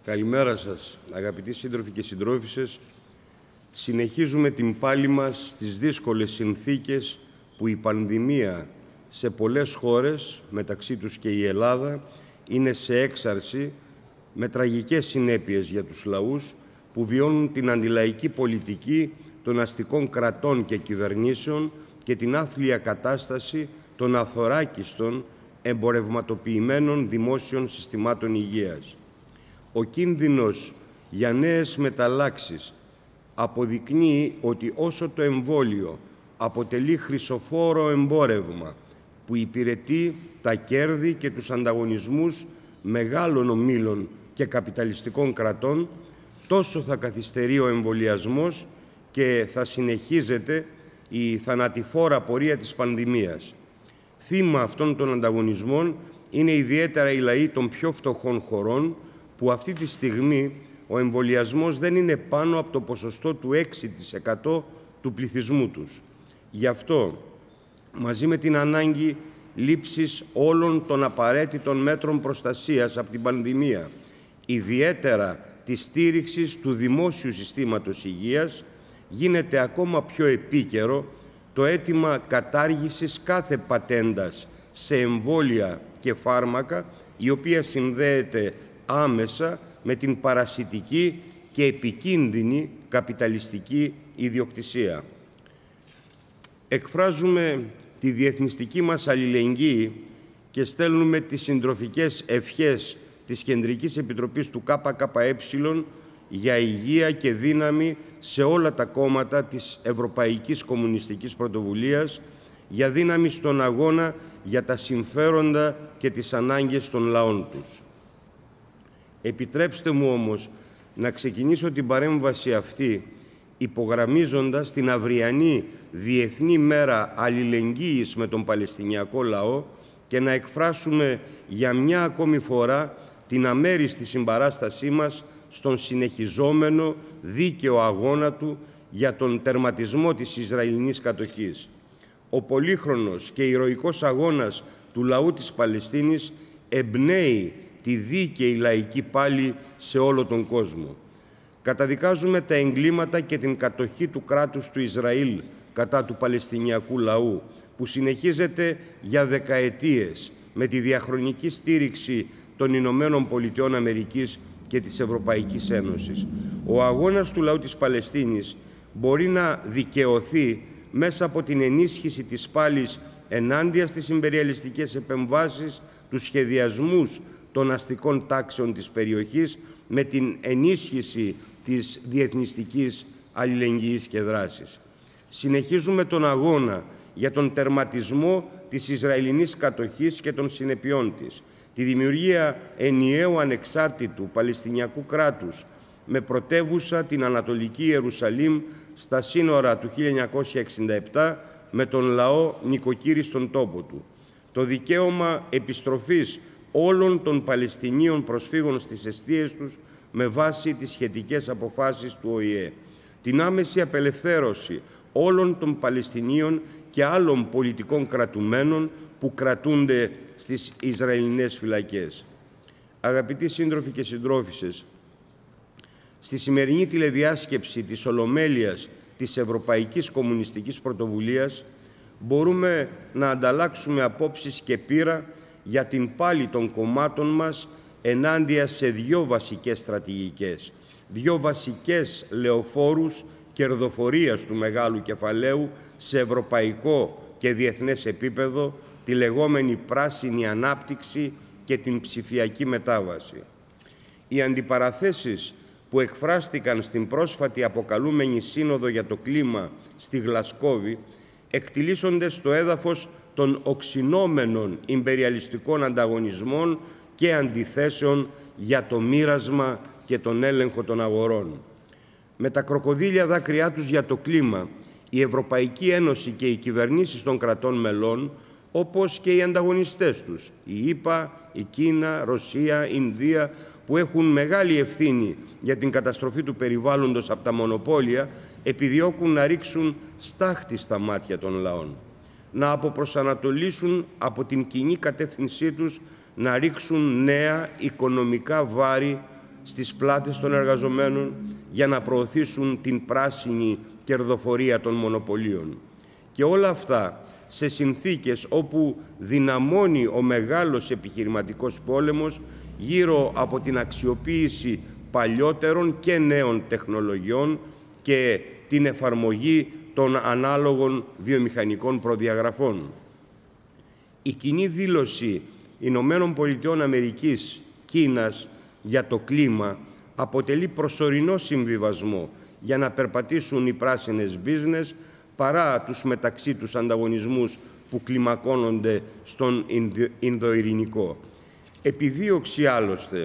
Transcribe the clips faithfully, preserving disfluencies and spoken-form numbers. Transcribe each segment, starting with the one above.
Καλημέρα σας, αγαπητοί σύντροφοι και συντρόφισσες. Συνεχίζουμε την πάλη μας στις δύσκολες συνθήκες που η πανδημία σε πολλές χώρες, μεταξύ τους και η Ελλάδα, είναι σε έξαρση με τραγικές συνέπειες για τους λαούς που βιώνουν την αντιλαϊκή πολιτική των αστικών κρατών και κυβερνήσεων και την άθλια κατάσταση των αθωράκιστων εμπορευματοποιημένων δημόσιων συστημάτων υγείας. Ο κίνδυνος για νέες μεταλλάξεις αποδεικνύει ότι όσο το εμβόλιο αποτελεί χρυσοφόρο εμπόρευμα που υπηρετεί τα κέρδη και τους ανταγωνισμούς μεγάλων ομίλων και καπιταλιστικών κρατών, τόσο θα καθυστερεί ο εμβολιασμός και θα συνεχίζεται η θανατηφόρα πορεία της πανδημίας. Θύμα αυτών των ανταγωνισμών είναι ιδιαίτερα οι λαοί των πιο φτωχών χωρών, που αυτή τη στιγμή ο εμβολιασμός δεν είναι πάνω από το ποσοστό του έξι τοις εκατό του πληθυσμού τους. Γι' αυτό, μαζί με την ανάγκη λήψης όλων των απαραίτητων μέτρων προστασίας από την πανδημία, ιδιαίτερα της στήριξης του δημόσιου συστήματος υγείας, γίνεται ακόμα πιο επίκαιρο το αίτημα κατάργησης κάθε πατέντας σε εμβόλια και φάρμακα, η οποία συνδέεται άμεσα με την παρασιτική και επικίνδυνη καπιταλιστική ιδιοκτησία. Εκφράζουμε τη διεθνιστική μας αλληλεγγύη και στέλνουμε τις συντροφικές ευχές της Κεντρικής Επιτροπής του ΚΚΕ για υγεία και δύναμη σε όλα τα κόμματα της Ευρωπαϊκής Κομμουνιστικής Πρωτοβουλίας, για δύναμη στον αγώνα για τα συμφέροντα και τις ανάγκες των λαών τους. Επιτρέψτε μου όμως να ξεκινήσω την παρέμβαση αυτή υπογραμμίζοντας την αυριανή Διεθνή Μέρα Αλληλεγγύης με τον Παλαιστινιακό λαό και να εκφράσουμε για μια ακόμη φορά την αμέριστη συμπαράστασή μας στον συνεχιζόμενο δίκαιο αγώνα του για τον τερματισμό της Ισραηλινής κατοχής. Ο πολύχρονος και ηρωικός αγώνας του λαού της Παλαιστίνης εμπνέει τη δίκαιη λαϊκή πάλη σε όλο τον κόσμο. Καταδικάζουμε τα εγκλήματα και την κατοχή του κράτους του Ισραήλ κατά του Παλαιστινιακού λαού, που συνεχίζεται για δεκαετίες με τη διαχρονική στήριξη των Ηνωμένων Πολιτειών Αμερικής και της Ευρωπαϊκής Ένωσης. Ο αγώνας του λαού της Παλαιστίνης μπορεί να δικαιωθεί μέσα από την ενίσχυση της πάλης ενάντια στις ιμπεριαλιστικές επεμβάσεις, τους σχεδιασμούς των αστικών τάξεων της περιοχής, με την ενίσχυση της διεθνιστικής αλληλεγγύης και δράσης. Συνεχίζουμε τον αγώνα για τον τερματισμό της Ισραηλινής κατοχής και των συνεπειών της, τη δημιουργία ενιαίου ανεξάρτητου Παλαιστινιακού κράτους με πρωτεύουσα την Ανατολική Ιερουσαλήμ στα σύνορα του χίλια εννιακόσια εξήντα επτά, με τον λαό νοικοκύρη στον τόπο του. Το δικαίωμα επιστροφής όλων των Παλαιστινίων προσφύγων στις εστίες τους με βάση τις σχετικές αποφάσεις του Ο Η Ε. Την άμεση απελευθέρωση όλων των Παλαιστινίων και άλλων πολιτικών κρατουμένων που κρατούνται στις Ισραηλινές φυλακές. Αγαπητοί σύντροφοι και συντρόφισσες, στη σημερινή τηλεδιάσκεψη της Ολομέλειας της Ευρωπαϊκής Κομμουνιστικής Πρωτοβουλίας μπορούμε να ανταλλάξουμε απόψεις και πείρα για την πάλη των κομμάτων μας ενάντια σε δύο βασικές στρατηγικές, δύο βασικές λεωφόρους κερδοφορίας του μεγάλου κεφαλαίου σε ευρωπαϊκό και διεθνές επίπεδο, τη λεγόμενη πράσινη ανάπτυξη και την ψηφιακή μετάβαση. Οι αντιπαραθέσεις που εκφράστηκαν στην πρόσφατη αποκαλούμενη Σύνοδο για το κλίμα στη Γλασκόβη εκτιλήσονται στο έδαφος των οξυνόμενων ιμπεριαλιστικών ανταγωνισμών και αντιθέσεων για το μοίρασμα και τον έλεγχο των αγορών. Με τα κροκοδίλια δάκρυά τους για το κλίμα, η Ευρωπαϊκή Ένωση και οι κυβερνήσεις των κρατών μελών, όπως και οι ανταγωνιστές τους, η ΗΠΑ, η Κίνα, Ρωσία, Ινδία, που έχουν μεγάλη ευθύνη για την καταστροφή του περιβάλλοντος από τα μονοπόλια, επιδιώκουν να ρίξουν στάχτη στα μάτια των λαών, να αποπροσανατολίσουν από την κοινή κατεύθυνσή τους, να ρίξουν νέα οικονομικά βάρη στις πλάτες των εργαζομένων για να προωθήσουν την πράσινη κερδοφορία των μονοπωλίων. Και όλα αυτά σε συνθήκες όπου δυναμώνει ο μεγάλος επιχειρηματικός πόλεμος γύρω από την αξιοποίηση παλιότερων και νέων τεχνολογιών και την εφαρμογή των ανάλογων βιομηχανικών προδιαγραφών. Η κοινή δήλωση Ηνωμένων Πολιτειών Αμερικής Κίνας για το κλίμα αποτελεί προσωρινό συμβιβασμό για να περπατήσουν οι πράσινες business παρά τους μεταξύ τους ανταγωνισμούς που κλιμακώνονται στον Ινδοειρηνικό. Επιδίωξη άλλωστε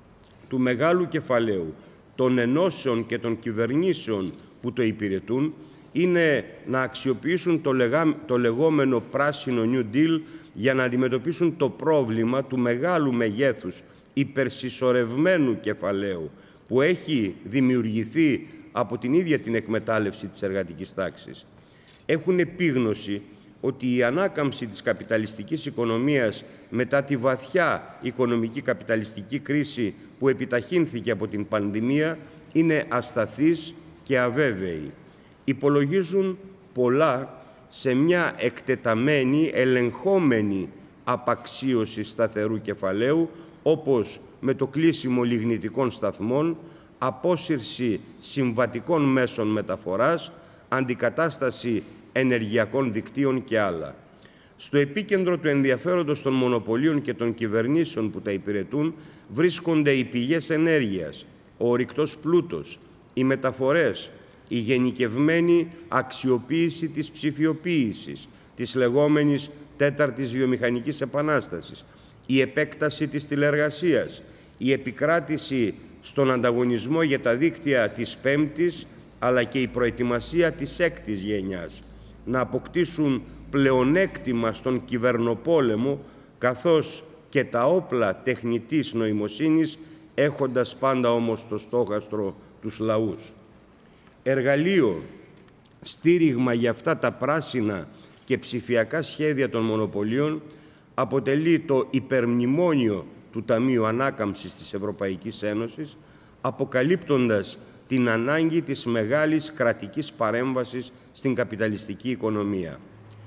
του μεγάλου κεφαλαίου των ενώσεων και των κυβερνήσεων που το υπηρετούν είναι να αξιοποιήσουν το, λεγά, το λεγόμενο πράσινο New Deal για να αντιμετωπίσουν το πρόβλημα του μεγάλου μεγέθους υπερσυσσωρευμένου κεφαλαίου που έχει δημιουργηθεί από την ίδια την εκμετάλλευση της εργατικής τάξης. Έχουν επίγνωση ότι η ανάκαμψη της καπιταλιστικής οικονομίας μετά τη βαθιά οικονομική καπιταλιστική κρίση που επιταχύνθηκε από την πανδημία είναι ασταθής και αβέβαιη. Υπολογίζουν πολλά σε μια εκτεταμένη, ελεγχόμενη απαξίωση σταθερού κεφαλαίου, όπως με το κλείσιμο λιγνητικών σταθμών, απόσυρση συμβατικών μέσων μεταφοράς, αντικατάσταση ενεργειακών δικτύων και άλλα. Στο επίκεντρο του ενδιαφέροντος των μονοπωλίων και των κυβερνήσεων που τα υπηρετούν βρίσκονται οι πηγές ενέργειας, ο ορυκτός πλούτος, οι μεταφορές, η γενικευμένη αξιοποίηση της ψηφιοποίησης, της λεγόμενης τέταρτης βιομηχανικής επανάστασης, η επέκταση της τηλεεργασίας, η επικράτηση στον ανταγωνισμό για τα δίκτυα της πέμπτης, αλλά και η προετοιμασία της έκτης γενιάς, να αποκτήσουν πλεονέκτημα στον κυβερνοπόλεμο, καθώς και τα όπλα τεχνητής νοημοσύνης, έχοντας πάντα όμως το στόχαστρο τους λαούς. Εργαλείο, στήριγμα για αυτά τα πράσινα και ψηφιακά σχέδια των μονοπωλίων αποτελεί το υπερμνημόνιο του Ταμείου Ανάκαμψης της Ευρωπαϊκής Ένωσης, αποκαλύπτοντας την ανάγκη της μεγάλης κρατικής παρέμβασης στην καπιταλιστική οικονομία.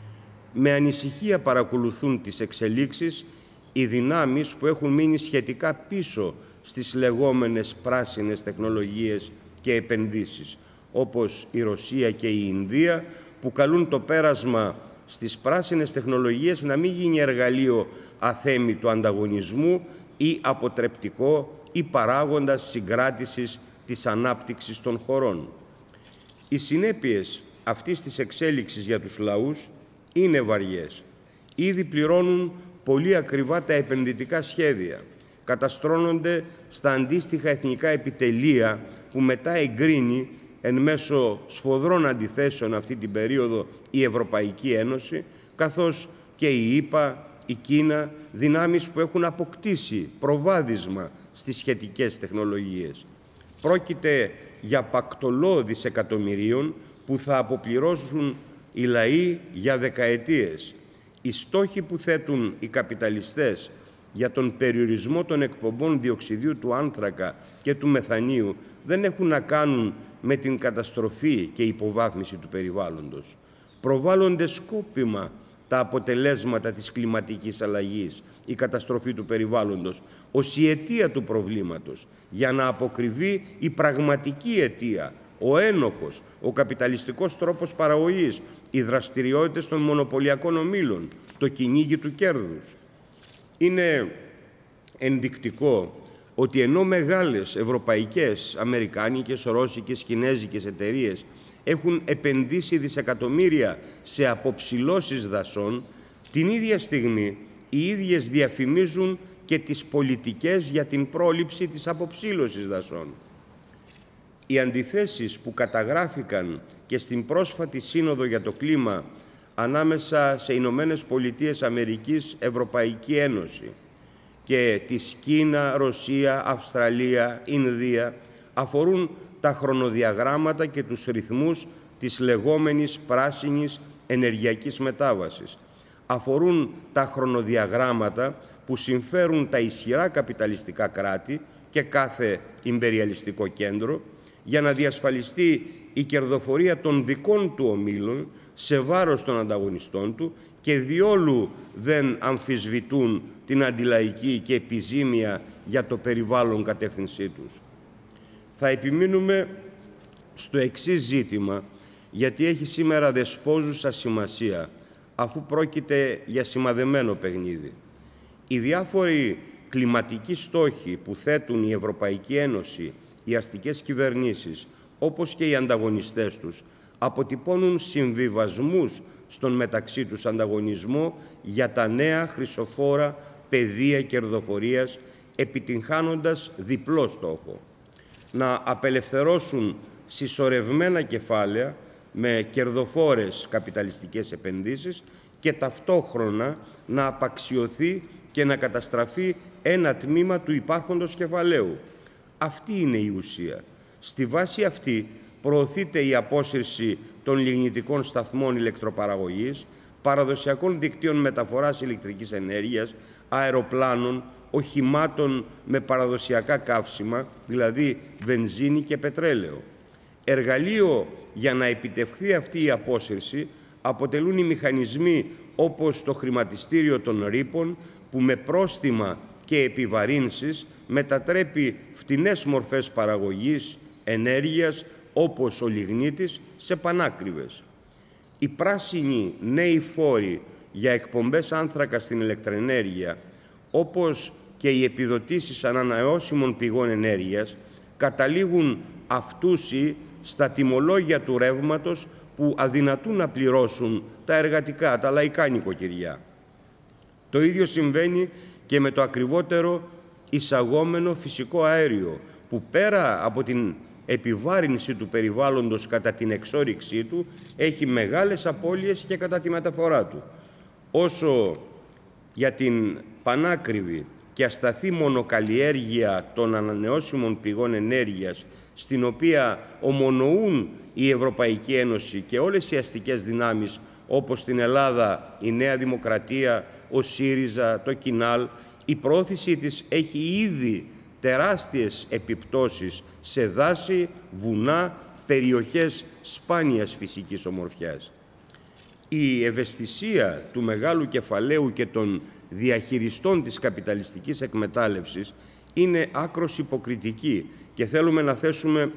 Με ανησυχία παρακολουθούν τις εξελίξεις οι δυνάμεις που έχουν μείνει σχετικά πίσω στις λεγόμενες πράσινες τεχνολογίες και επενδύσεις, όπως η Ρωσία και η Ινδία, που καλούν το πέρασμα στις πράσινες τεχνολογίες να μην γίνει εργαλείο αθέμητου ανταγωνισμού ή αποτρεπτικό ή παράγοντας συγκράτησης της ανάπτυξης των χωρών. Οι συνέπειες αυτής της εξέλιξης για τους λαούς είναι βαριές. Ήδη πληρώνουν πολύ ακριβά τα επενδυτικά σχέδια. Καταστρώνονται στα αντίστοιχα εθνικά επιτελεία που μετά εγκρίνει εν μέσω σφοδρών αντιθέσεων αυτή την περίοδο η Ευρωπαϊκή Ένωση, καθώς και η ΗΠΑ, η Κίνα, δυνάμεις που έχουν αποκτήσει προβάδισμα στις σχετικές τεχνολογίες. Πρόκειται για πακτολό δισεκατομμυρίων που θα αποπληρώσουν οι λαοί για δεκαετίες. Οι στόχοι που θέτουν οι καπιταλιστές για τον περιορισμό των εκπομπών διοξιδίου του άνθρακα και του μεθανίου δεν έχουν να κάνουν με την καταστροφή και υποβάθμιση του περιβάλλοντος. Προβάλλονται σκόπιμα τα αποτελέσματα της κλιματικής αλλαγής, η καταστροφή του περιβάλλοντος, ως η αιτία του προβλήματος, για να αποκριβεί η πραγματική αιτία, ο ένοχος, ο καπιταλιστικός τρόπος παραγωγής, οι δραστηριότητες των μονοπωλιακών ομίλων, το κυνήγι του κέρδους. Είναι ενδεικτικό ότι ενώ μεγάλες ευρωπαϊκές, αμερικάνικες, ρώσικες, κινέζικες εταιρείες έχουν επενδύσει δισεκατομμύρια σε αποψηλώσεις δασών, την ίδια στιγμή οι ίδιες διαφημίζουν και τις πολιτικές για την πρόληψη της αποψήλωσης δασών. Οι αντιθέσεις που καταγράφηκαν και στην πρόσφατη Σύνοδο για το Κλίμα ανάμεσα σε Ηνωμένες Πολιτείες Αμερικής, Ευρωπαϊκή Ένωση και της Κίνα, Ρωσία, Αυστραλία, Ινδία αφορούν τα χρονοδιαγράμματα και τους ρυθμούς της λεγόμενης πράσινης ενεργειακής μετάβασης. Αφορούν τα χρονοδιαγράμματα που συμφέρουν τα ισχυρά καπιταλιστικά κράτη, και κάθε ιμπεριαλιστικό κέντρο, για να διασφαλιστεί η κερδοφορία των δικών του ομίλων σε βάρος των ανταγωνιστών του και διόλου δεν αμφισβητούν την αντιλαϊκή και επιζήμια για το περιβάλλον κατεύθυνσή τους. Θα επιμείνουμε στο εξής ζήτημα, γιατί έχει σήμερα δεσπόζουσα σημασία, αφού πρόκειται για σημαδεμένο παιχνίδι. Οι διάφοροι κλιματικοί στόχοι που θέτουν η Ευρωπαϊκή Ένωση, οι αστικές κυβερνήσεις, όπως και οι ανταγωνιστές τους, αποτυπώνουν συμβιβασμούς στον μεταξύ τους ανταγωνισμό για τα νέα χρυσοφόρα πεδία κερδοφορίας, επιτυγχάνοντας διπλό στόχο: να απελευθερώσουν συσσωρευμένα κεφάλαια με κερδοφόρες καπιταλιστικές επενδύσεις και ταυτόχρονα να απαξιωθεί και να καταστραφεί ένα τμήμα του υπάρχοντος κεφαλαίου. Αυτή είναι η ουσία. Στη βάση αυτή προωθείται η απόσυρση των λιγνητικών σταθμών ηλεκτροπαραγωγής, παραδοσιακών δικτύων μεταφοράς ηλεκτρικής ενέργειας, αεροπλάνων, οχημάτων με παραδοσιακά καύσιμα, δηλαδή βενζίνη και πετρέλαιο. Εργαλείο για να επιτευχθεί αυτή η απόσυρση αποτελούν οι μηχανισμοί όπως το χρηματιστήριο των ρήπων, που με πρόστιμα και επιβαρύνσεις μετατρέπει φτηνές μορφές παραγωγής ενέργειας, όπως ο λιγνίτης, σε πανάκριβες. Οι πράσινοι νέοι φόροι για εκπομπές άνθρακα στην ηλεκτροενέργεια, όπως και οι επιδοτήσεις ανανεώσιμων πηγών ενέργειας, καταλήγουν αυτούσιοι στα τιμολόγια του ρεύματος που αδυνατούν να πληρώσουν τα εργατικά, τα λαϊκά νοικοκυριά. Το ίδιο συμβαίνει και με το ακριβότερο εισαγόμενο φυσικό αέριο, που πέρα από την επιβάρυνση του περιβάλλοντος κατά την εξόρυξή του, έχει μεγάλες απώλειες και κατά τη μεταφορά του. Όσο για την πανάκριβη και ασταθή μονοκαλλιέργεια των ανανεώσιμων πηγών ενέργειας, στην οποία ομονοούν η Ευρωπαϊκή Ένωση και όλες οι αστικές δυνάμεις, όπως στην Ελλάδα η Νέα Δημοκρατία, ο ΣΥΡΙΖΑ, το ΚΙΝΑΛ, η πρόθεση της έχει ήδη τεράστιες επιπτώσεις σε δάση, βουνά, περιοχές σπάνιας φυσικής ομορφιάς. Η ευαισθησία του μεγάλου κεφαλαίου και των διαχειριστών της καπιταλιστικής εκμετάλλευσης είναι άκρως υποκριτική και θέλουμε να θέσουμε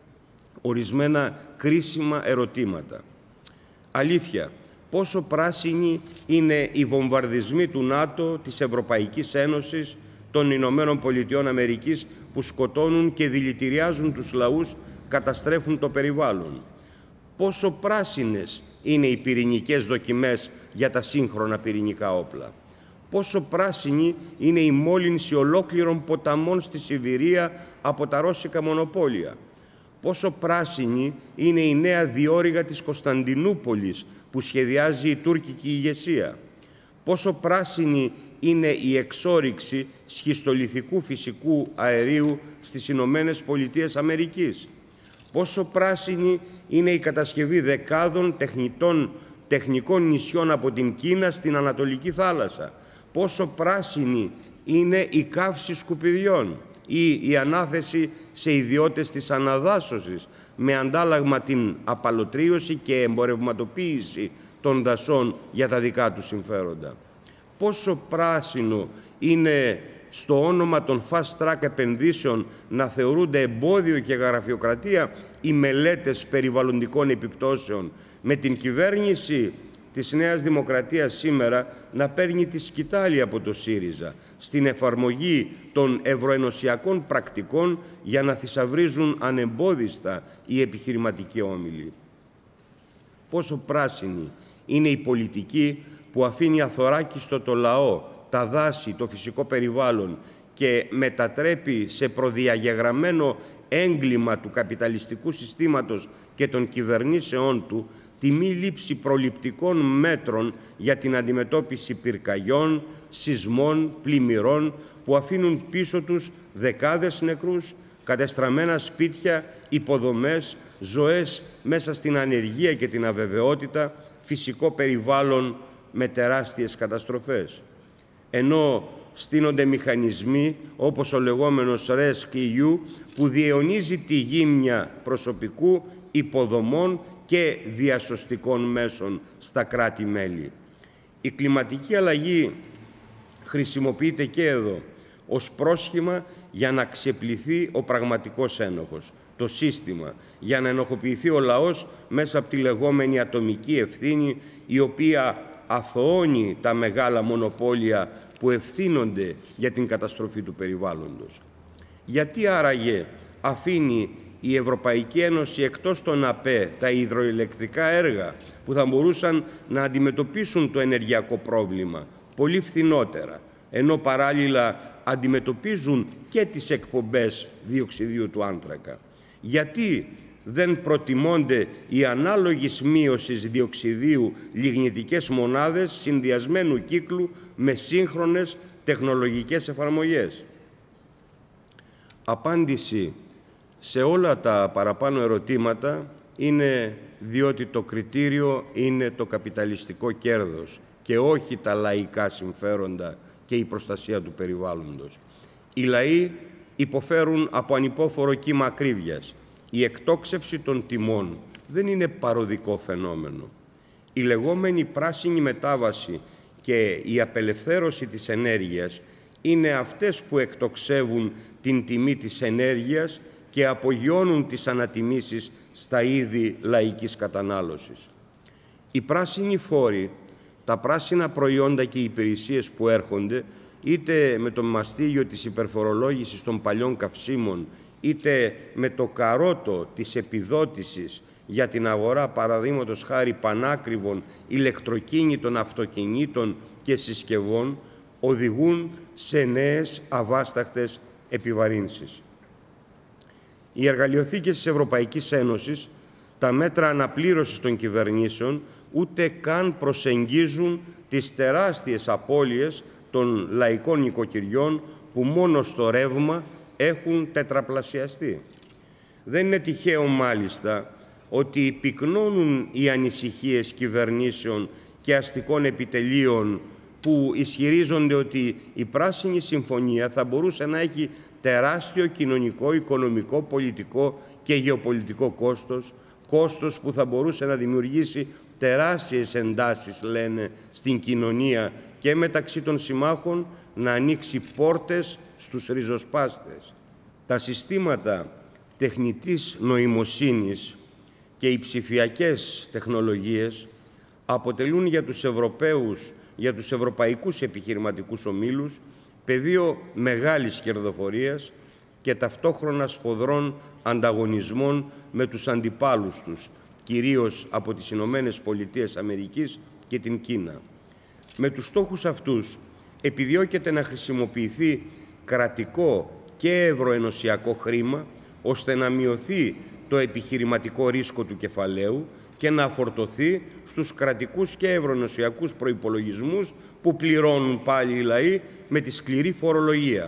ορισμένα κρίσιμα ερωτήματα. Αλήθεια, πόσο πράσινοι είναι οι βομβαρδισμοί του ΝΑΤΟ, της Ευρωπαϊκής Ένωσης, των Ηνωμένων Πολιτειών Αμερικής, που σκοτώνουν και δηλητηριάζουν τους λαούς, καταστρέφουν το περιβάλλον. Πόσο πράσινες είναι οι πυρηνικές δοκιμές για τα σύγχρονα πυρηνικά όπλα. Πόσο πράσινη είναι η μόλυνση ολόκληρων ποταμών στη Σιβηρία από τα ρώσικα μονοπόλια. Πόσο πράσινη είναι η νέα διόρυγα της Κωνσταντινούπολης που σχεδιάζει η τουρκική ηγεσία. Πόσο πράσινη είναι η εξόρυξη σχιστολιθικού φυσικού αερίου στις Ηνωμένες Πολιτείες Αμερικής. Πόσο πράσινη είναι η κατασκευή δεκάδων τεχνητών, τεχνικών νησιών από την Κίνα στην Ανατολική Θάλασσα. Πόσο πράσινη είναι η καύση σκουπιδιών ή η ανάθεση σε ιδιώτες της αναδάσωσης με αντάλλαγμα την απαλωτρίωση και εμπορευματοποίηση των δασών για τα δικά του συμφέροντα. Πόσο πράσινο είναι στο όνομα των fast track επενδύσεων να θεωρούνται εμπόδιο και γραφειοκρατία οι μελέτες περιβαλλοντικών επιπτώσεων, με την κυβέρνηση της Νέας Δημοκρατίας σήμερα να παίρνει τη σκητάλη από το ΣΥΡΙΖΑ στην εφαρμογή των ευρωενωσιακών πρακτικών για να θησαυρίζουν ανεμπόδιστα οι επιχειρηματικοί όμιλοι. Πόσο πράσινη είναι η πολιτική που αφήνει αθωράκιστο το λαό, τα δάση, το φυσικό περιβάλλον και μετατρέπει σε προδιαγεγραμμένο έγκλημα του καπιταλιστικού συστήματος και των κυβερνήσεών του τη μη λήψη προληπτικών μέτρων για την αντιμετώπιση πυρκαγιών, σεισμών, πλημμυρών που αφήνουν πίσω τους δεκάδες νεκρούς, κατεστραμμένα σπίτια, υποδομές, ζωές μέσα στην ανεργία και την αβεβαιότητα, φυσικό περιβάλλον με τεράστιες καταστροφές. Ενώ στείνονται μηχανισμοί όπως ο λεγόμενος ρεσκ-ι γιου που διαιωνίζει τη γύμνια προσωπικού, υποδομών και διασωστικών μέσων στα κράτη-μέλη. Η κλιματική αλλαγή χρησιμοποιείται και εδώ ως πρόσχημα για να ξεπληθεί ο πραγματικός ένοχος, το σύστημα, για να ενοχοποιηθεί ο λαός μέσα από τη λεγόμενη ατομική ευθύνη, η οποία αθωώνει τα μεγάλα μονοπόλια που ευθύνονται για την καταστροφή του περιβάλλοντος. Γιατί άραγε αφήνει η Ευρωπαϊκή Ένωση εκτός των ΑΠΕ τα υδροηλεκτρικά έργα που θα μπορούσαν να αντιμετωπίσουν το ενεργειακό πρόβλημα πολύ φθηνότερα, ενώ παράλληλα αντιμετωπίζουν και τις εκπομπές διοξιδίου του άνθρακα? Γιατί δεν προτιμώνται οι ανάλογης μείωσης διοξιδίου λιγνητικές μονάδες συνδυασμένου κύκλου με σύγχρονες τεχνολογικές εφαρμογές? Απάντηση σε όλα τα παραπάνω ερωτήματα είναι διότι το κριτήριο είναι το καπιταλιστικό κέρδος και όχι τα λαϊκά συμφέροντα και η προστασία του περιβάλλοντος. Οι λαοί υποφέρουν από ανυπόφορο κύμα ακρίβειας. Η εκτόξευση των τιμών δεν είναι παροδικό φαινόμενο. Η λεγόμενη πράσινη μετάβαση και η απελευθέρωση της ενέργειας είναι αυτές που εκτοξεύουν την τιμή της ενέργειας και απογειώνουν τις ανατιμήσεις στα είδη λαϊκής κατανάλωσης. Οι πράσινοι φόροι, τα πράσινα προϊόντα και οι υπηρεσίες που έρχονται, είτε με το μαστίγιο της υπερφορολόγησης των παλιών καυσίμων, είτε με το καρότο της επιδότησης για την αγορά, παραδείγματος χάρη, πανάκριβων ηλεκτροκίνητων αυτοκινήτων και συσκευών, οδηγούν σε νέες αβάσταχτες επιβαρύνσεις. Οι εργαλειοθήκες της Ευρωπαϊκής Ένωσης, τα μέτρα αναπλήρωσης των κυβερνήσεων, ούτε καν προσεγγίζουν τις τεράστιες απώλειες των λαϊκών νοικοκυριών που μόνο στο ρεύμα έχουν τετραπλασιαστεί. Δεν είναι τυχαίο μάλιστα ότι πυκνώνουν οι ανησυχίες κυβερνήσεων και αστικών επιτελείων που ισχυρίζονται ότι η Πράσινη Συμφωνία θα μπορούσε να έχει τεράστιο κοινωνικό, οικονομικό, πολιτικό και γεωπολιτικό κόστος, κόστος που θα μπορούσε να δημιουργήσει τεράστιες εντάσεις, λένε, στην κοινωνία και μεταξύ των συμμάχων, να ανοίξει πόρτες στους ριζοσπάστες. Τα συστήματα τεχνητής νοημοσύνης και οι ψηφιακές τεχνολογίες αποτελούν για τους Ευρωπαίους, για τους ευρωπαϊκούς επιχειρηματικούς ομίλους, πεδίο μεγάλης κερδοφορίας και ταυτόχρονα σφοδρών ανταγωνισμών με τους αντιπάλους τους, κυρίως από τις Ηνωμένες Πολιτείες Αμερικής και την Κίνα. Με τους στόχους αυτούς επιδιώκεται να χρησιμοποιηθεί κρατικό και ευρωενωσιακό χρήμα, ώστε να μειωθεί το επιχειρηματικό ρίσκο του κεφαλαίου και να αφορτωθεί στους κρατικούς και ευρωενωσιακούς προϋπολογισμούς που πληρώνουν πάλι οι λαοί με τη σκληρή φορολογία.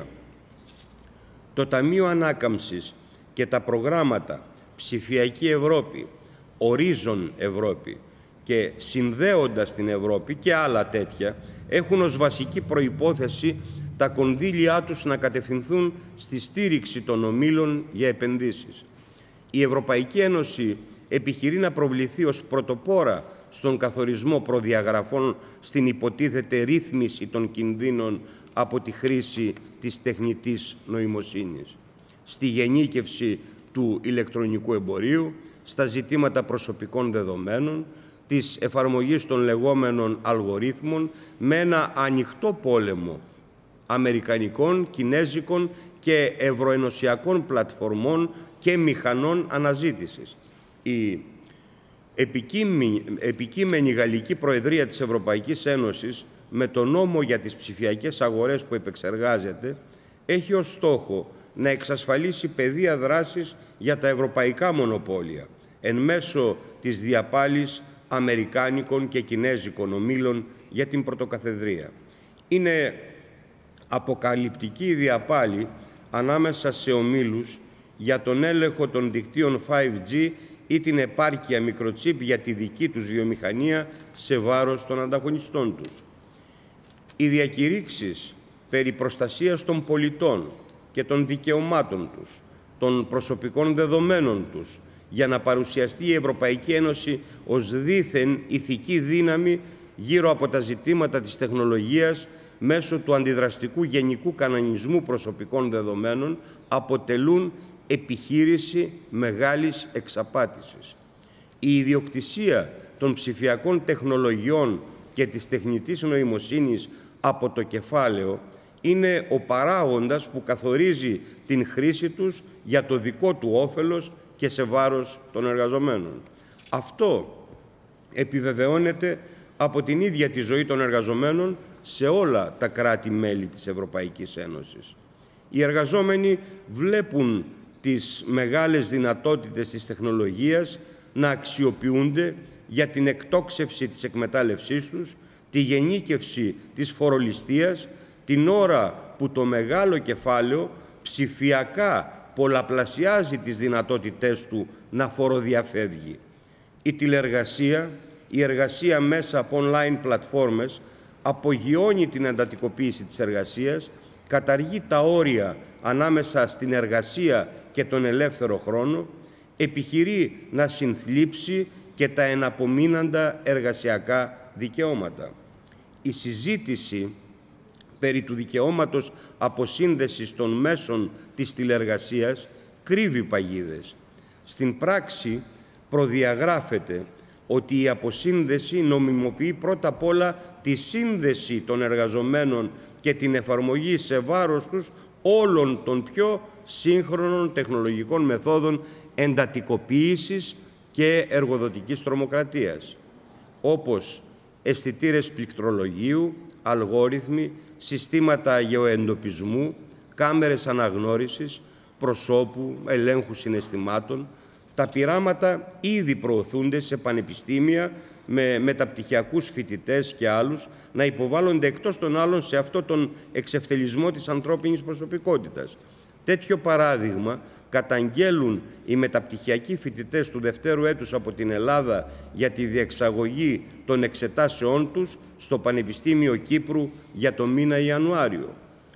Το Ταμείο Ανάκαμψης και τα προγράμματα Ψηφιακή Ευρώπη, Ορίζον Ευρώπη και Συνδέοντας την Ευρώπη και άλλα τέτοια έχουν ως βασική προϋπόθεση τα κονδύλια τους να κατευθυνθούν στη στήριξη των ομίλων για επενδύσεις. Η Ευρωπαϊκή Ένωση επιχειρεί να προβληθεί ως πρωτοπόρα στον καθορισμό προδιαγραφών στην υποτίθεται ρύθμιση των κινδύνων από τη χρήση της τεχνητής νοημοσύνης, στη γενίκευση του ηλεκτρονικού εμπορίου, στα ζητήματα προσωπικών δεδομένων, της εφαρμογής των λεγόμενων αλγορίθμων με ένα ανοιχτό πόλεμο αμερικανικών, κινέζικων και ευρωενωσιακών πλατφορμών και μηχανών αναζήτησης. Η επικείμενη, επικείμενη Γαλλική Προεδρία της Ευρωπαϊκής Ένωσης, με το νόμο για τις ψηφιακές αγορές που επεξεργάζεται, έχει ως στόχο να εξασφαλίσει πεδία δράσης για τα ευρωπαϊκά μονοπόλια, εν μέσω της διαπάλης αμερικάνικων και κινέζικων ομίλων για την πρωτοκαθεδρία. Είναι αποκαλυπτική η διαπάλη ανάμεσα σε ομίλους για τον έλεγχο των δικτύων φάιβ τζι ή την επάρκεια μικροτσίπ για τη δική τους βιομηχανία σε βάρος των ανταγωνιστών τους. Οι διακηρύξεις περί προστασίας των πολιτών και των δικαιωμάτων τους, των προσωπικών δεδομένων τους, για να παρουσιαστεί η Ευρωπαϊκή Ένωση ως δήθεν ηθική δύναμη γύρω από τα ζητήματα της τεχνολογίας μέσω του αντιδραστικού γενικού κανονισμού προσωπικών δεδομένων, αποτελούν επιχείρηση μεγάλης εξαπάτησης. Η ιδιοκτησία των ψηφιακών τεχνολογιών και της τεχνητής νοημοσύνης από το κεφάλαιο είναι ο παράγοντας που καθορίζει την χρήση τους για το δικό του όφελος και σε βάρος των εργαζομένων. Αυτό επιβεβαιώνεται από την ίδια τη ζωή των εργαζομένων σε όλα τα κράτη-μέλη της Ευρωπαϊκής Ένωσης. Οι εργαζόμενοι βλέπουν τις μεγάλες δυνατότητες της τεχνολογίας να αξιοποιούνται για την εκτόξευση της εκμετάλλευσής τους, τη γενίκευση της φορολιστίας, την ώρα που το μεγάλο κεφάλαιο ψηφιακά πολλαπλασιάζει τις δυνατότητές του να φοροδιαφεύγει. Η τηλεργασία, η εργασία μέσα από online πλατφόρμες απογειώνει την εντατικοποίηση της εργασίας, καταργεί τα όρια ανάμεσα στην εργασία και τον ελεύθερο χρόνο, επιχειρεί να συνθλίψει και τα εναπομείναντα εργασιακά δικαιώματα. Η συζήτηση περί του δικαιώματος αποσύνδεσης των μέσων της τηλεργασίας κρύβει παγίδες. Στην πράξη προδιαγράφεται ότι η αποσύνδεση νομιμοποιεί πρώτα απ' όλα τη σύνδεση των εργαζομένων και την εφαρμογή σε βάρος τους όλων των πιο σύγχρονων τεχνολογικών μεθόδων εντατικοποίησης και εργοδοτικής τρομοκρατίας, όπως αισθητήρες πληκτρολογίου, αλγόριθμοι, συστήματα γεωεντοπισμού, κάμερες αναγνώρισης προσώπου, ελέγχου συναισθημάτων. Τα πειράματα ήδη προωθούνται σε πανεπιστήμια με μεταπτυχιακούς φοιτητές και άλλους να υποβάλλονται εκτός των άλλων σε αυτό τον εξευτελισμό της ανθρώπινης προσωπικότητας. Τέτοιο παράδειγμα καταγγέλουν οι μεταπτυχιακοί φοιτητές του δευτέρου έτους από την Ελλάδα για τη διεξαγωγή των εξετάσεών τους στο Πανεπιστήμιο Κύπρου για το μήνα Ιανουάριο.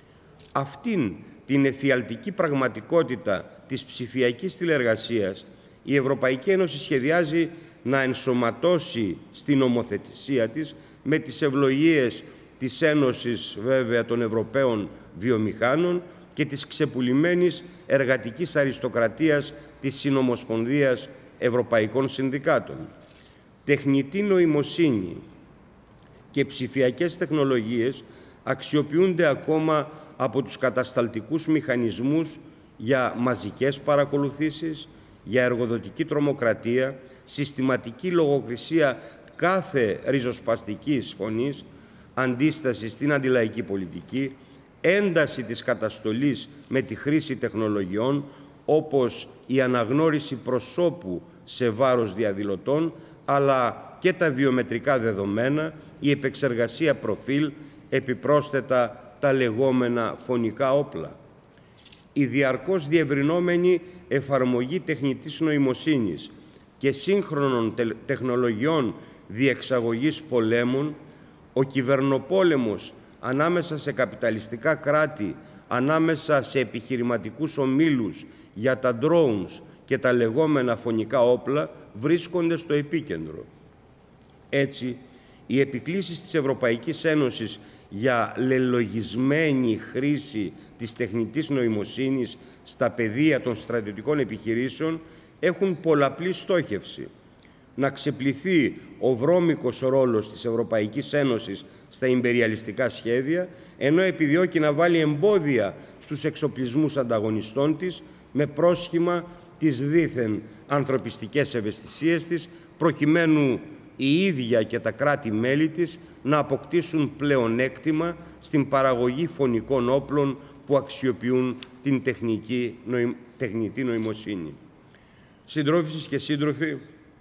Αυτήν την εφιαλτική πραγματικότητα της ψηφιακής τηλεργασίας η Ευρωπαϊκή Ένωση σχεδιάζει να ενσωματώσει στην νομοθεσία της με τις ευλογίες της Ένωσης βέβαια των Ευρωπαίων Βιομηχάνων και της ξεπουλημένης εργατικής αριστοκρατίας της Συνομοσπονδίας Ευρωπαϊκών Συνδικάτων. Τεχνητή νοημοσύνη και ψηφιακές τεχνολογίες αξιοποιούνται ακόμα από τους κατασταλτικούς μηχανισμούς για μαζικές παρακολουθήσεις, για εργοδοτική τρομοκρατία, συστηματική λογοκρισία κάθε ριζοσπαστικής φωνής, αντίσταση στην αντιλαϊκή πολιτική, ένταση της καταστολής με τη χρήση τεχνολογιών, όπως η αναγνώριση προσώπου σε βάρος διαδηλωτών, αλλά και τα βιομετρικά δεδομένα, η επεξεργασία προφίλ, επιπρόσθετα τα λεγόμενα φωνικά όπλα. Η διαρκώς διευρυνόμενη εφαρμογή τεχνητής νοημοσύνης και σύγχρονων τεχνολογιών διεξαγωγής πολέμων, ο κυβερνοπόλεμος ανάμεσα σε καπιταλιστικά κράτη, ανάμεσα σε επιχειρηματικούς ομίλους για τα drones και τα λεγόμενα φωνικά όπλα βρίσκονται στο επίκεντρο. Έτσι, οι επικλήσεις της Ευρωπαϊκής Ένωσης για λελογισμένη χρήση της τεχνητής νοημοσύνης στα πεδία των στρατιωτικών επιχειρήσεων έχουν πολλαπλή στόχευση. Να ξεπληθεί ο βρώμικος ρόλος της Ευρωπαϊκής Ένωσης στα ιμπεριαλιστικά σχέδια, ενώ επιδιώκει να βάλει εμπόδια στους εξοπλισμούς ανταγωνιστών της με πρόσχημα τις δήθεν ανθρωπιστικές ευαισθησίες της, προκειμένου η ίδια και τα κράτη-μέλη της να αποκτήσουν πλεονέκτημα στην παραγωγή φωνικών όπλων που αξιοποιούν την τεχνική, νοη... τεχνητή νοημοσύνη. Συντρόφισσες και σύντροφοι,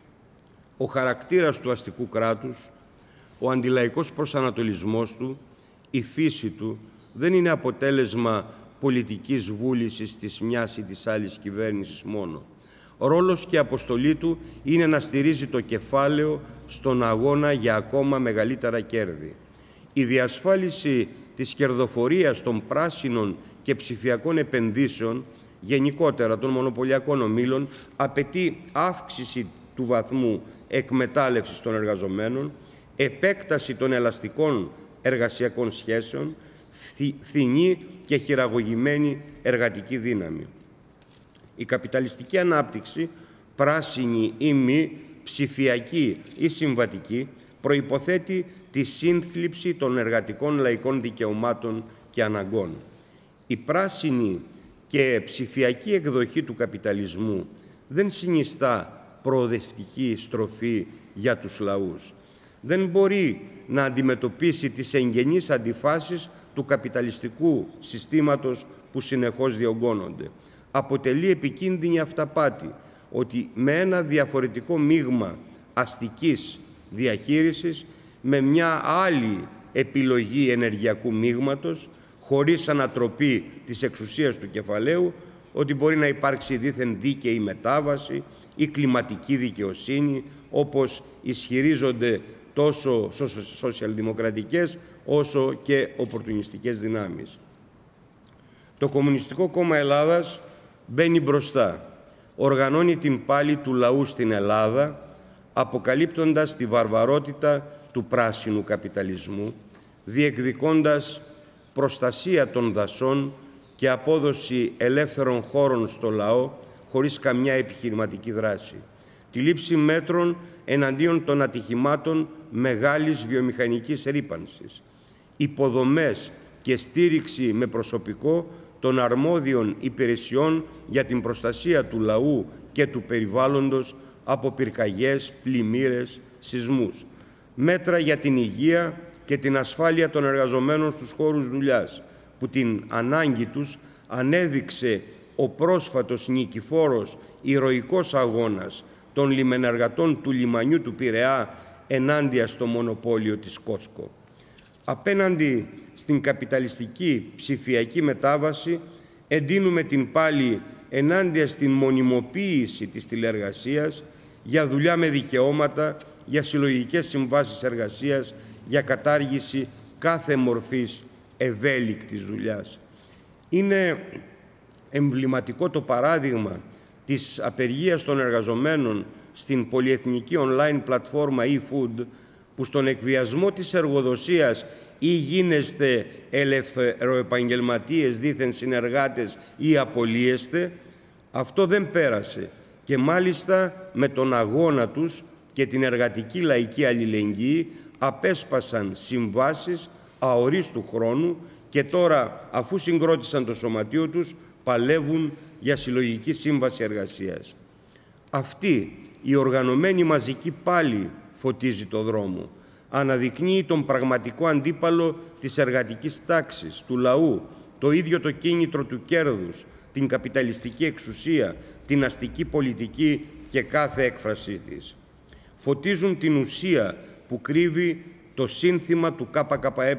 ο χαρακτήρας του αστικού κράτους, ο αντιλαϊκός προσανατολισμός του, η φύση του δεν είναι αποτέλεσμα πολιτικής βούλησης της μιας ή της άλλης κυβέρνησης μόνο. Ο ρόλος και η αποστολή του είναι να στηρίζει το κεφάλαιο στον αγώνα για ακόμα μεγαλύτερα κέρδη. Η διασφάλιση της κερδοφορίας των πράσινων και ψηφιακών επενδύσεων, γενικότερα των μονοπωλιακών ομίλων, απαιτεί αύξηση του βαθμού εκμετάλλευσης των εργαζομένων, επέκταση των ελαστικών εργασιακών σχέσεων, φθηνή και χειραγωγημένη εργατική δύναμη. Η καπιταλιστική ανάπτυξη, πράσινη ή μη, ψηφιακή ή συμβατική, προϋποθέτει τη σύνθλιψη των εργατικών λαϊκών δικαιωμάτων και αναγκών. Η πράσινη και ψηφιακή εκδοχή του καπιταλισμού δεν συνιστά προοδευτική στροφή για τους λαούς. Δεν μπορεί να αντιμετωπίσει τις εγγενείς αντιφάσεις του καπιταλιστικού συστήματος που συνεχώς διωγγώνονται. Αποτελεί επικίνδυνη αυταπάτη ότι με ένα διαφορετικό μείγμα αστικής διαχείρισης, με μια άλλη επιλογή ενεργειακού μείγματος, χωρίς ανατροπή της εξουσίας του κεφαλαίου, ότι μπορεί να υπάρξει δήθεν δίκαιη μετάβαση ή κλιματική δικαιοσύνη, όπως ισχυρίζονται τόσο σοσιαλδημοκρατικές όσο και οπορτουνιστικές δυνάμεις. Το Κομμουνιστικό Κόμμα Ελλάδας μπαίνει μπροστά, οργανώνει την πάλη του λαού στην Ελλάδα, αποκαλύπτοντας τη βαρβαρότητα του πράσινου καπιταλισμού, διεκδικώντας προστασία των δασών και απόδοση ελεύθερων χώρων στο λαό χωρίς καμιά επιχειρηματική δράση. Τη λήψη μέτρων εναντίον των ατυχημάτων μεγάλης βιομηχανικής ρύπανσης. Υποδομές και στήριξη με προσωπικό των αρμόδιων υπηρεσιών για την προστασία του λαού και του περιβάλλοντος από πυρκαγιές, πλημμύρες, σεισμούς. Μέτρα για την υγεία και την ασφάλεια των εργαζομένων στους χώρους δουλειάς, που την ανάγκη τους ανέδειξε ο πρόσφατος νικηφόρος ηρωικός αγώνας των λιμενεργατών του λιμανιού του Πειραιά ενάντια στο μονοπόλιο της Κόσκο. Απέναντι στην καπιταλιστική ψηφιακή μετάβαση, εντείνουμε την πάλη ενάντια στην μονιμοποίηση της τηλεεργασίας, για δουλειά με δικαιώματα, για συλλογικές συμβάσεις εργασίας, για κατάργηση κάθε μορφής ευέλικτης δουλειάς. Είναι εμβληματικό το παράδειγμα της απεργίας των εργαζομένων στην πολυεθνική online πλατφόρμα e-food, που στον εκβιασμό της εργοδοσίας ή γίνεστε ελευθεροεπαγγελματίες δήθεν συνεργάτες ή απολύεστε, αυτό δεν πέρασε και μάλιστα με τον αγώνα τους και την εργατική λαϊκή αλληλεγγύη απέσπασαν συμβάσεις αορίστου χρόνου και τώρα, αφού συγκρότησαν το σωματείο τους, παλεύουν για συλλογική σύμβαση εργασίας. Αυτή η οργανωμένη μαζική πάλι φωτίζει το δρόμο. Αναδεικνύει τον πραγματικό αντίπαλο της εργατικής τάξης, του λαού, το ίδιο το κίνητρο του κέρδους, την καπιταλιστική εξουσία, την αστική πολιτική και κάθε έκφρασή της. Φωτίζουν την ουσία που κρύβει το σύνθημα του ΚΚΕ.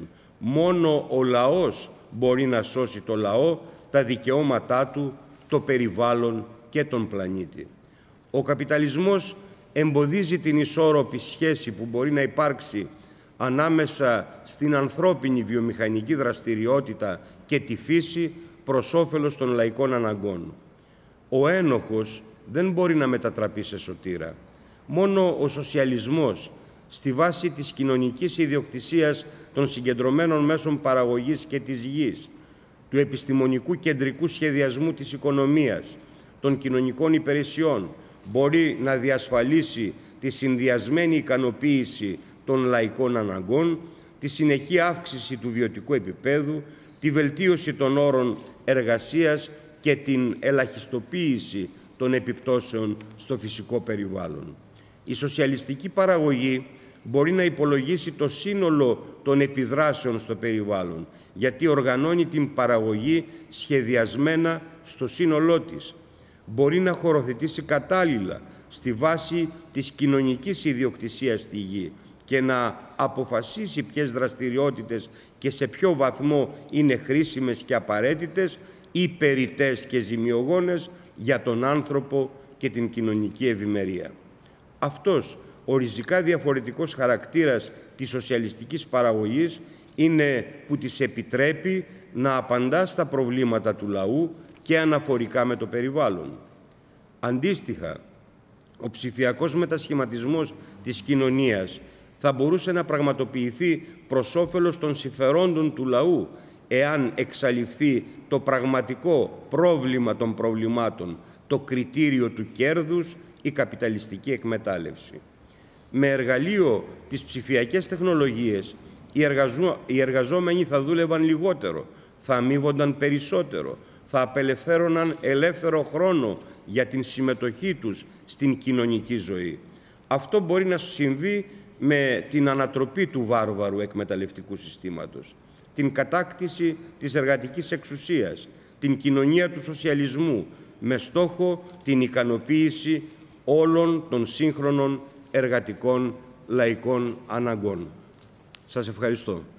Μόνο ο λαός μπορεί να σώσει το λαό, τα δικαιώματά του, το περιβάλλον και τον πλανήτη. Ο καπιταλισμός εμποδίζει την ισόρροπη σχέση που μπορεί να υπάρξει ανάμεσα στην ανθρώπινη βιομηχανική δραστηριότητα και τη φύση προς όφελος των λαϊκών αναγκών. Ο ένοχος δεν μπορεί να μετατραπεί σε σωτήρα. Μόνο ο σοσιαλισμός, στη βάση της κοινωνικής ιδιοκτησίας των συγκεντρωμένων μέσων παραγωγής και της γης, του επιστημονικού κεντρικού σχεδιασμού της οικονομίας, των κοινωνικών υπηρεσιών, μπορεί να διασφαλίσει τη συνδυασμένη ικανοποίηση των λαϊκών αναγκών, τη συνεχή αύξηση του βιωτικού επίπεδου, τη βελτίωση των όρων εργασίας και την ελαχιστοποίηση των επιπτώσεων στο φυσικό περιβάλλον. Η σοσιαλιστική παραγωγή μπορεί να υπολογίσει το σύνολο των επιδράσεων στο περιβάλλον, γιατί οργανώνει την παραγωγή σχεδιασμένα στο σύνολό της. Μπορεί να χωροθετήσει κατάλληλα στη βάση της κοινωνικής ιδιοκτησίας στη γη και να αποφασίσει ποιες δραστηριότητες και σε ποιο βαθμό είναι χρήσιμες και απαραίτητες ή περιττές και ζημιογόνες για τον άνθρωπο και την κοινωνική ευημερία. Αυτός ο ριζικά διαφορετικός χαρακτήρας της σοσιαλιστικής παραγωγής Είναι που της επιτρέπει να απαντά στα προβλήματα του λαού και αναφορικά με το περιβάλλον. Αντίστοιχα, ο ψηφιακός μετασχηματισμός της κοινωνίας θα μπορούσε να πραγματοποιηθεί προς όφελος των συμφερόντων του λαού, εάν εξαλειφθεί το πραγματικό πρόβλημα των προβλημάτων, το κριτήριο του κέρδους, η καπιταλιστική εκμετάλλευση. Με εργαλείο τις ψηφιακές τεχνολογίες, οι, εργαζο... οι εργαζόμενοι θα δούλευαν λιγότερο, θα αμείβονταν περισσότερο, θα απελευθέρωναν ελεύθερο χρόνο για την συμμετοχή τους στην κοινωνική ζωή. Αυτό μπορεί να συμβεί με την ανατροπή του βάρβαρου εκμεταλλευτικού συστήματος, την κατάκτηση της εργατικής εξουσίας, την κοινωνία του σοσιαλισμού, με στόχο την ικανοποίηση όλων των σύγχρονων εργατικών λαϊκών αναγκών. Σας ευχαριστώ.